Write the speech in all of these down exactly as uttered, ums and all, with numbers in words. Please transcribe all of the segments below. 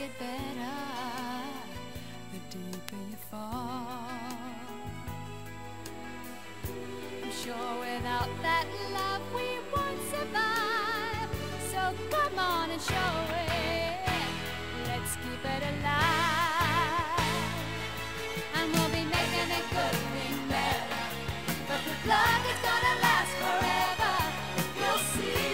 get better the deeper you fall. I'm sure without that love we won't survive. So come on and show it. Let's keep it alive. And we'll be making a good thing better. But the love is gonna last forever. You'll see.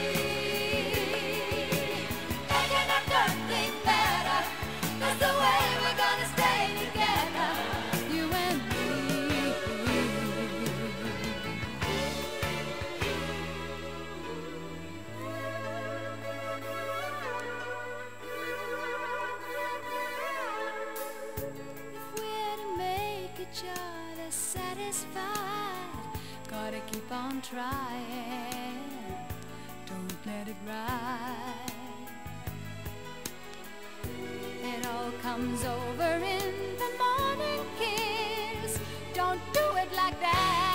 Making a good thing better. That's the way we're gonna stay together. You and me. If we're to make each other satisfied, gotta keep on trying. Don't let it ride. It all comes over in the morning kiss. Don't do it like that.